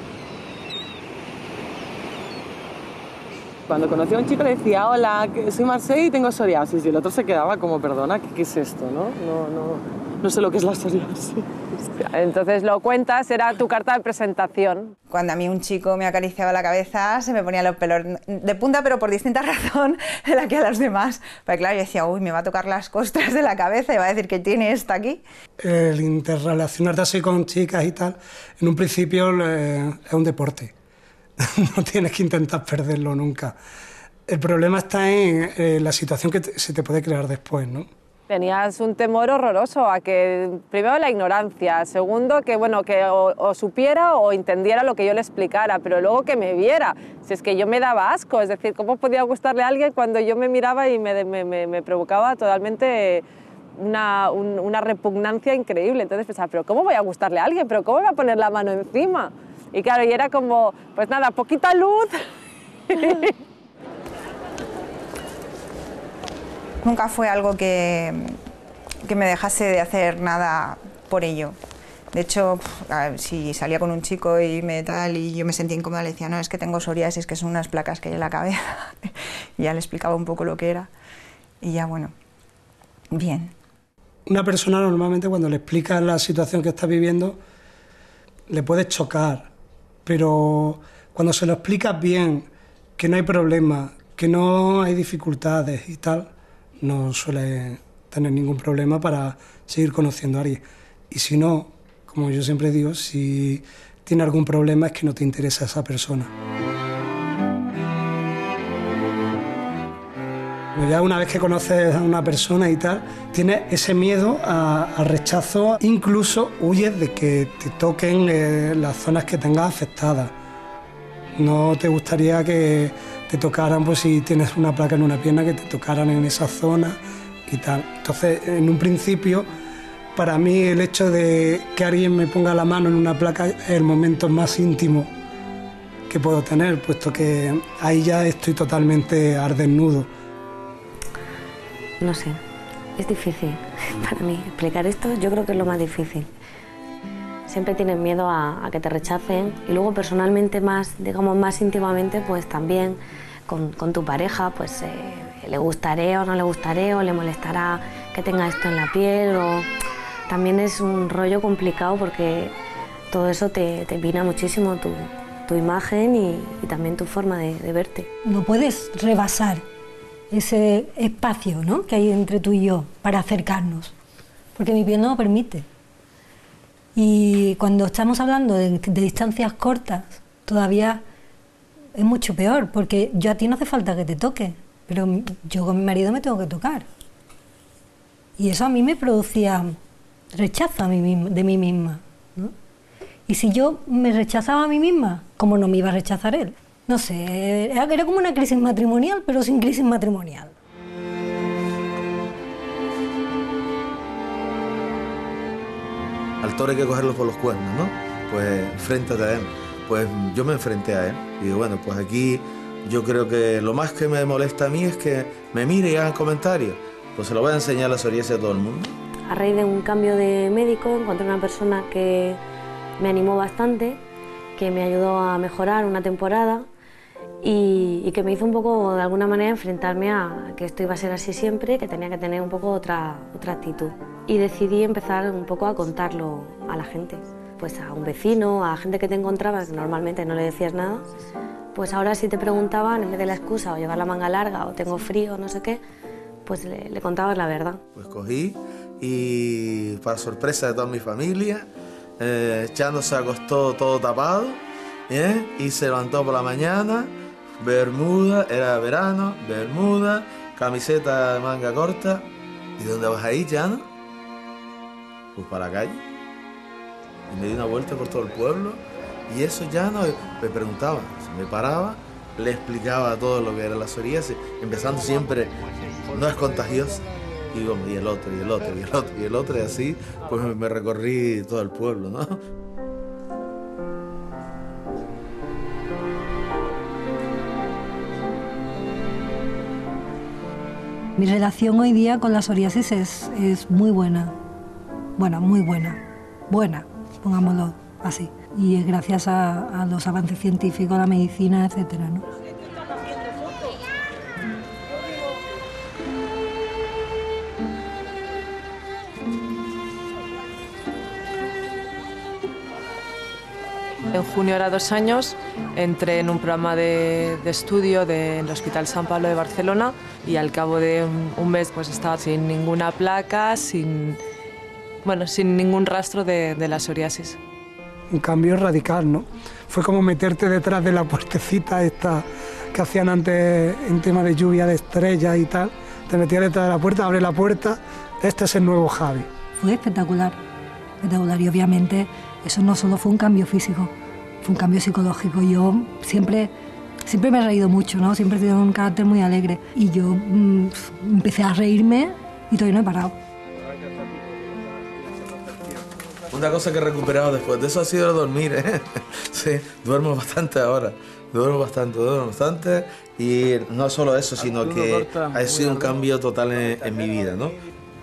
Cuando conocí a un chico le decía, hola, soy Marcel y tengo psoriasis, y el otro se quedaba como, perdona, ¿qué es esto? No sé lo que es la psoriasis. Entonces lo cuentas, era tu carta de presentación. Cuando a mí un chico me acariciaba la cabeza, se me ponían los pelos de punta, pero por distinta razón de la que a los demás. Porque claro, yo decía, uy, me va a tocar las costras de la cabeza y va a decir que tiene esta aquí. El interrelacionarte así con chicas y tal, en un principio es un deporte. No tienes que intentar perderlo nunca. El problema está en la situación que se te puede crear después, ¿no? Tenías un temor horroroso a que, primero, la ignorancia, segundo, que bueno, que o supiera o entendiera lo que yo le explicara, pero luego que me viera. Si es que yo me daba asco, es decir, ¿cómo podía gustarle a alguien cuando yo me miraba y me provocaba totalmente una repugnancia increíble? Entonces pensaba, ¿pero cómo voy a gustarle a alguien? ¿Pero cómo me voy a poner la mano encima? Y claro, y era como, pues nada, poquita luz. Nunca fue algo que me dejase de hacer nada por ello. De hecho, si salía con un chico y yo me sentía incómoda, le decía, no, es que tengo psoriasis, que son unas placas que hay en la cabeza. Y ya le explicaba un poco lo que era. Y ya, bueno, bien. Una persona normalmente cuando le explicas la situación que está viviendo, le puede chocar. Pero cuando se lo explicas bien, que no hay problema, que no hay dificultades y tal, no suele tener ningún problema para seguir conociendo a alguien. Y si no, como yo siempre digo, si tiene algún problema es que no te interesa esa persona. Ya una vez que conoces a una persona y tal, tienes ese miedo al rechazo, incluso huyes de que te toquen las zonas que tengas afectadas. No te gustaría que te tocaran, pues si tienes una placa en una pierna, que te tocaran en esa zona y tal. Entonces, en un principio, para mí el hecho de que alguien me ponga la mano en una placa es el momento más íntimo que puedo tener, puesto que ahí ya estoy totalmente al desnudo. No sé, es difícil para mí explicar esto, yo creo que es lo más difícil. Siempre tienes miedo a que te rechacen y luego personalmente más, digamos más íntimamente, pues también con tu pareja, pues le gustaré o no le gustaré o le molestará que tenga esto en la piel o... También es un rollo complicado porque todo eso te mina muchísimo tu imagen y también tu forma de verte. No puedes rebasar ese espacio, ¿no?, que hay entre tú y yo para acercarnos, porque mi piel no lo permite. Y cuando estamos hablando de distancias cortas, todavía es mucho peor, porque yo a ti no hace falta que te toque, pero yo con mi marido me tengo que tocar. Y eso a mí me producía rechazo de mí misma, ¿no? Y si yo me rechazaba a mí misma, ¿cómo no me iba a rechazar él? No sé, era como una crisis matrimonial, pero sin crisis matrimonial. Al toro hay que cogerlo por los cuernos, ¿no? Pues enfréntate a él. Pues yo me enfrenté a él. Y digo, bueno, pues aquí yo creo que lo más que me molesta a mí es que me mire y hagan comentarios. Pues se lo voy a enseñar la psoriasis a todo el mundo. A raíz de un cambio de médico encontré una persona que me animó bastante, que me ayudó a mejorar una temporada y que me hizo un poco, de alguna manera, enfrentarme a que esto iba a ser así siempre, que tenía que tener un poco otra actitud. Y decidí empezar un poco a contarlo a la gente, pues a un vecino, a gente que te encontrabas, que normalmente no le decías nada, pues ahora si te preguntaban, en vez de la excusa o llevar la manga larga o tengo frío o no sé qué, pues le contabas la verdad. Pues cogí y, para sorpresa de toda mi familia, Chano se acostó todo tapado y se levantó por la mañana, bermuda, era verano, bermuda, camiseta de manga corta. ¿Y dónde vas ahí, Chano? Pues para la calle. Y me di una vuelta por todo el pueblo y eso ya no me preguntaba, me paraba, le explicaba todo lo que era la psoriasis, empezando siempre, no es contagiosa. Y bueno, y el otro, y el otro, y el otro, y el otro, y así, pues me recorrí todo el pueblo, ¿no? Mi relación hoy día con la psoriasis es muy buena. Bueno, muy buena. Buena, pongámoslo así. Y es gracias a los avances científicos, a la medicina, etcétera, ¿no? En junio era 2 años, entré en un programa de estudio en el Hospital San Pablo de Barcelona y al cabo de un mes pues estaba sin ninguna placa, sin ningún rastro de la psoriasis. Un cambio radical, ¿no? Fue como meterte detrás de la puertecita esta que hacían antes en tema de lluvia de estrellas y tal. Te metías detrás de la puerta, abres la puerta, este es el nuevo Javi. Fue espectacular, espectacular y obviamente eso no solo fue un cambio físico, fue un cambio psicológico. Yo siempre me he reído mucho, ¿no? Siempre he tenido un carácter muy alegre y yo empecé a reírme y todavía no he parado. Una cosa que he recuperado después de eso ha sido dormir, ¿eh? Sí, duermo bastante ahora, duermo bastante y no solo eso, sino que ha sido un cambio total en mi vida, ¿no?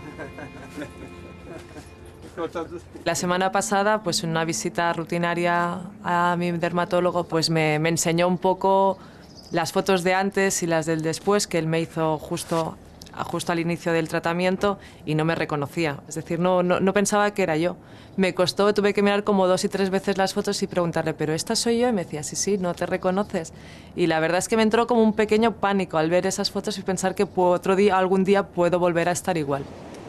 La semana pasada, pues en una visita rutinaria a mi dermatólogo, pues me enseñó un poco las fotos de antes y las del después que él me hizo justo al inicio del tratamiento y no me reconocía. Es decir, no pensaba que era yo. Me costó, tuve que mirar como 2 y 3 veces las fotos y preguntarle, ¿pero esta soy yo? Y me decía, sí, no te reconoces. Y la verdad es que me entró como un pequeño pánico al ver esas fotos y pensar que algún día puedo volver a estar igual.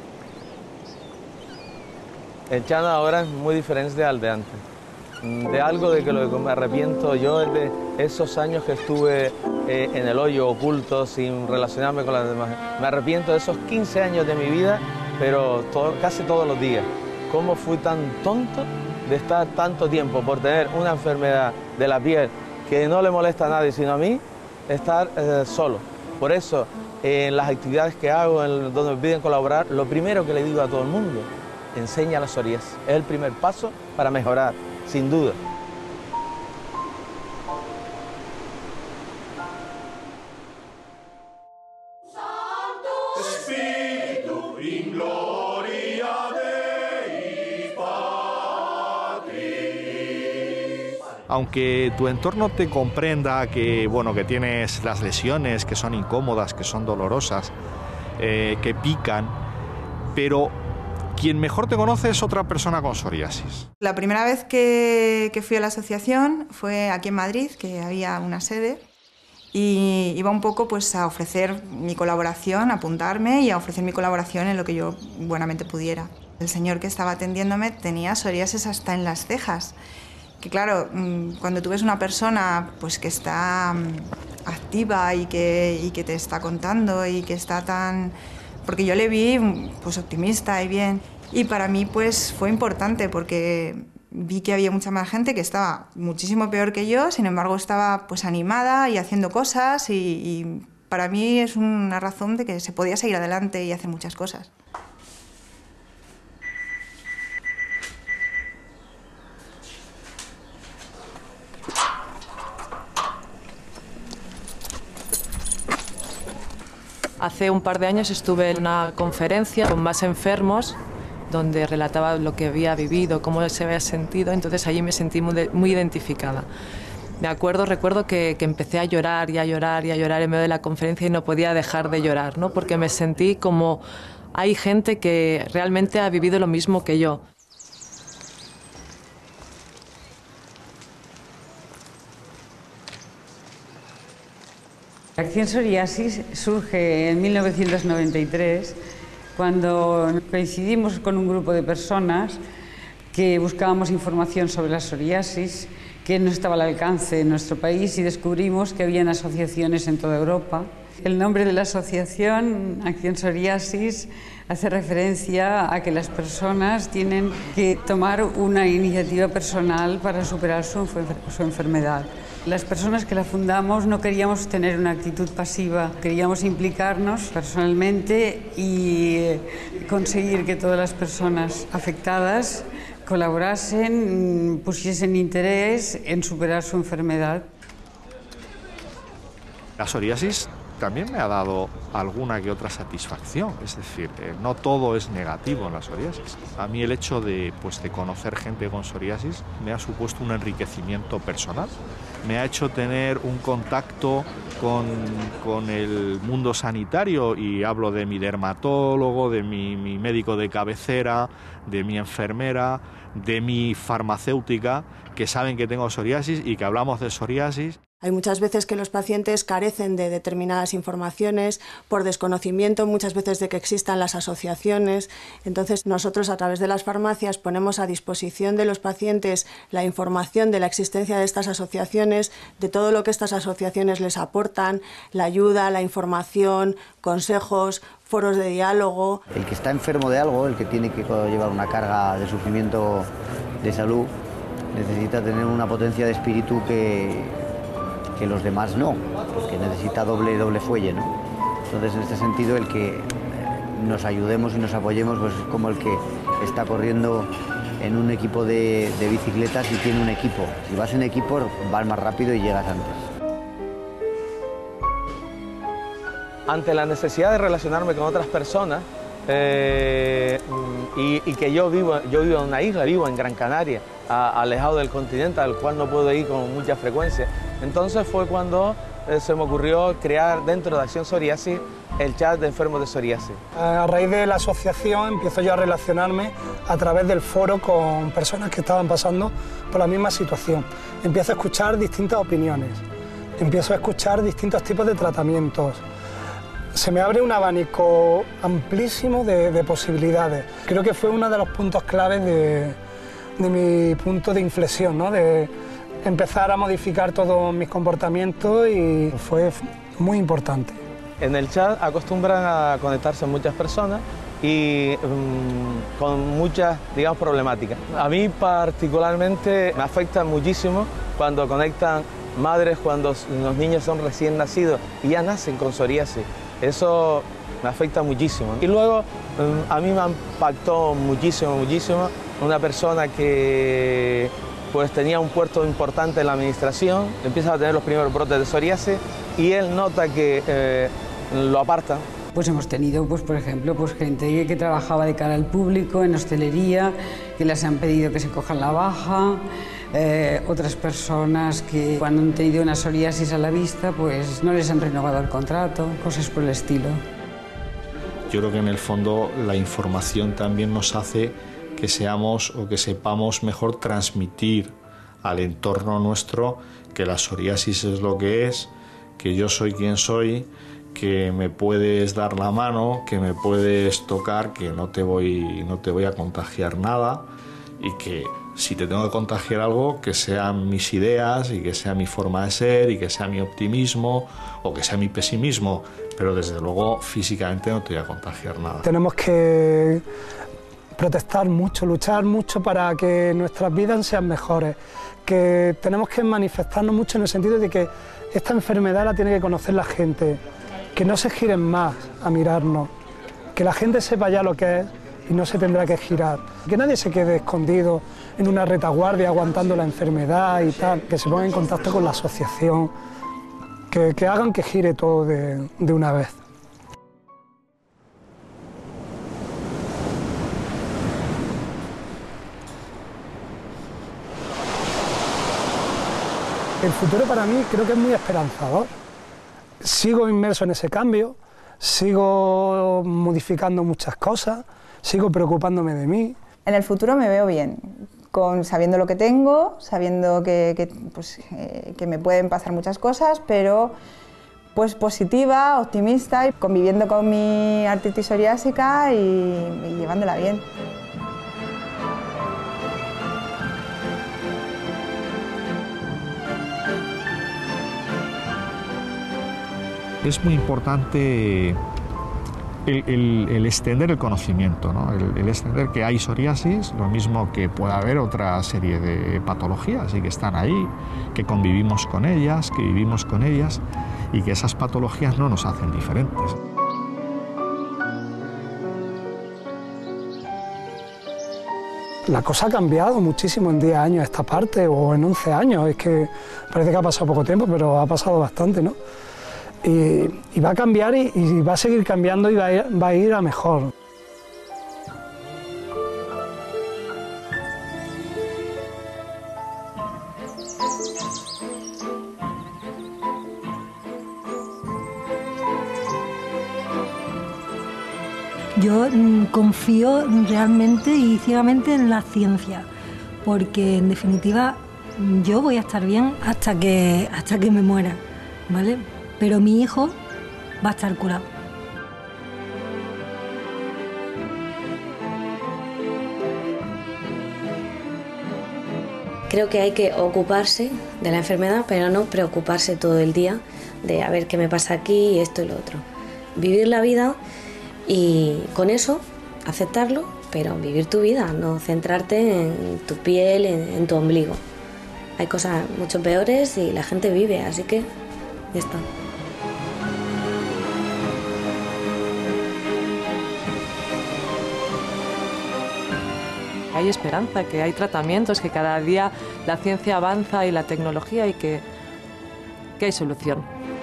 El Chano ahora es muy diferente al de antes. De algo de que lo que me arrepiento yo es de esos años que estuve en el hoyo oculto sin relacionarme con las demás. Me arrepiento de esos 15 años de mi vida, pero casi todos los días. ¿Cómo fui tan tonto de estar tanto tiempo por tener una enfermedad de la piel que no le molesta a nadie sino a mí estar solo. Por eso, en las actividades que hago, donde me piden colaborar, lo primero que le digo a todo el mundo, enseña la psoriasis. Es el primer paso para mejorar, sin duda. Aunque tu entorno te comprenda que, bueno, que tienes las lesiones, que son incómodas, que son dolorosas, que pican, pero quien mejor te conoce es otra persona con psoriasis. La primera vez que fui a la asociación fue aquí en Madrid, que había una sede, y iba un poco pues a ofrecer mi colaboración, a apuntarme y a ofrecer mi colaboración en lo que yo buenamente pudiera. El señor que estaba atendiéndome tenía psoriasis hasta en las cejas. Que claro, cuando tú ves una persona pues que está activa y que te está contando y que está tan... Porque yo le vi pues optimista y bien. Y para mí pues fue importante porque vi que había mucha más gente que estaba muchísimo peor que yo, sin embargo estaba pues animada y haciendo cosas y para mí es una razón de que se podía seguir adelante y hacer muchas cosas. Hace un par de años estuve en una conferencia con más enfermos donde relataba lo que había vivido, cómo se había sentido, entonces allí me sentí muy identificada. Recuerdo que empecé a llorar y a llorar y a llorar en medio de la conferencia y no podía dejar de llorar, ¿no? Porque me sentí como hay gente que realmente ha vivido lo mismo que yo. Acción Psoriasis surge en 1993 cuando coincidimos con un grupo de personas que buscábamos información sobre la psoriasis que no estaba al alcance en nuestro país y descubrimos que habían asociaciones en toda Europa. El nombre de la asociación, Acción Psoriasis, hace referencia a que las personas tienen que tomar una iniciativa personal para superar su enfermedad. Las personas que la fundamos no queríamos tener una actitud pasiva, queríamos implicarnos personalmente y conseguir que todas las personas afectadas colaborasen, pusiesen interés en superar su enfermedad. La psoriasis también me ha dado alguna que otra satisfacción, es decir, no todo es negativo en la psoriasis. A mí el hecho de conocer gente con psoriasis me ha supuesto un enriquecimiento personal, me ha hecho tener un contacto con el mundo sanitario y hablo de mi dermatólogo, de mi médico de cabecera, de mi enfermera, de mi farmacéutica, que saben que tengo psoriasis y que hablamos de psoriasis. Hay muchas veces que los pacientes carecen de determinadas informaciones por desconocimiento, muchas veces de que existan las asociaciones. Entonces nosotros a través de las farmacias ponemos a disposición de los pacientes la información de la existencia de estas asociaciones, de todo lo que estas asociaciones les aportan, la ayuda, la información, consejos, foros de diálogo. El que está enfermo de algo, el que tiene que llevar una carga de sufrimiento de salud, necesita tener una potencia de espíritu que los demás no, porque necesita doble fuelle, ¿no? Entonces, en este sentido, el que nos ayudemos y nos apoyemos, pues es como el que está corriendo en un equipo de bicicletas y tiene un equipo. Si vas en equipo, vas más rápido y llegas antes. Ante la necesidad de relacionarme con otras personas, y que yo vivo en una isla, vivo en Gran Canaria, alejado del continente, al cual no puedo ir con mucha frecuencia. Entonces fue cuando se me ocurrió crear dentro de Acción Psoriasis el chat de enfermos de psoriasis. A raíz de la asociación empiezo yo a relacionarme a través del foro con personas que estaban pasando por la misma situación. Empiezo a escuchar distintas opiniones, empiezo a escuchar distintos tipos de tratamientos. Se me abre un abanico amplísimo de posibilidades. Creo que fue uno de los puntos claves de mi punto de inflexión, ¿no? De empezar a modificar todos mis comportamientos y fue muy importante. En el chat acostumbran a conectarse muchas personas y con muchas, problemáticas. A mí particularmente me afecta muchísimo cuando conectan madres cuando los niños son recién nacidos y ya nacen con psoriasis. Eso me afecta muchísimo. Y luego a mí me impactó muchísimo una persona que pues tenía un puesto importante en la administración, empieza a tener los primeros brotes de psoriasis y él nota que lo apartan. Pues hemos tenido, pues, por ejemplo, pues, gente que trabajaba de cara al público, en hostelería, que les han pedido que se cojan la baja, otras personas que cuando han tenido una psoriasis a la vista, pues no les han renovado el contrato, cosas por el estilo. Yo creo que en el fondo la información también nos hace que seamos o que sepamos mejor transmitir al entorno nuestro que la psoriasis es lo que es, que yo soy quien soy, que me puedes dar la mano, que me puedes tocar, que no te voy a contagiar nada y que si te tengo que contagiar algo, que sean mis ideas y que sea mi forma de ser y que sea mi optimismo o que sea mi pesimismo, pero desde luego físicamente no te voy a contagiar nada. Tenemos que protestar mucho, luchar mucho para que nuestras vidas sean mejores, que tenemos que manifestarnos mucho en el sentido de que esta enfermedad la tiene que conocer la gente, que no se giren más a mirarnos, que la gente sepa ya lo que es y no se tendrá que girar, que nadie se quede escondido en una retaguardia aguantando la enfermedad y tal, que se ponga en contacto con la asociación, que hagan que gire todo de una vez. El futuro para mí creo que es muy esperanzador. Sigo inmerso en ese cambio, sigo modificando muchas cosas, sigo preocupándome de mí. En el futuro me veo bien, sabiendo lo que tengo, sabiendo que me pueden pasar muchas cosas, pero pues positiva, optimista y conviviendo con mi artritis psoriásica y llevándola bien. Es muy importante el extender el conocimiento, ¿no? El extender que hay psoriasis, lo mismo que puede haber otra serie de patologías y que están ahí, que convivimos con ellas, que vivimos con ellas y que esas patologías no nos hacen diferentes. La cosa ha cambiado muchísimo en 10 años esta parte, o en 11 años, es que parece que ha pasado poco tiempo, pero ha pasado bastante, ¿no? Y va a cambiar y va a seguir cambiando y va a ir a mejor. Yo confío realmente y ciegamente en la ciencia, porque en definitiva yo voy a estar bien hasta que me muera, ¿vale? Pero mi hijo va a estar curado. Creo que hay que ocuparse de la enfermedad, pero no preocuparse todo el día de a ver qué me pasa aquí y esto y lo otro. Vivir la vida y con eso aceptarlo, pero vivir tu vida, no centrarte en tu piel, en tu ombligo. Hay cosas mucho peores y la gente vive, así que ya está. Hay esperanza, que hay tratamientos, que cada día la ciencia avanza y la tecnología y que hay solución.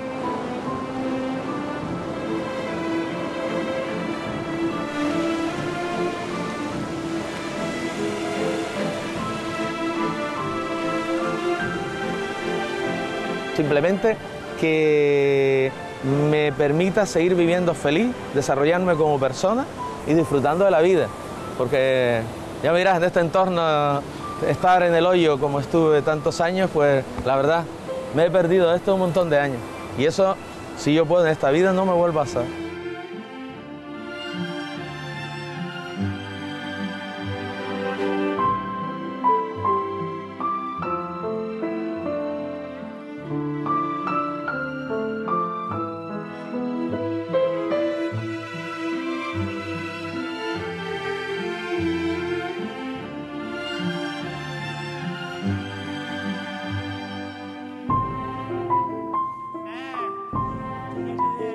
Simplemente que me permita seguir viviendo feliz, desarrollarme como persona y disfrutando de la vida, porque ya mirás, en este entorno, estar en el hoyo como estuve tantos años, pues la verdad, me he perdido esto un montón de años. Y eso, si yo puedo en esta vida, no me vuelva a pasar. Virgen.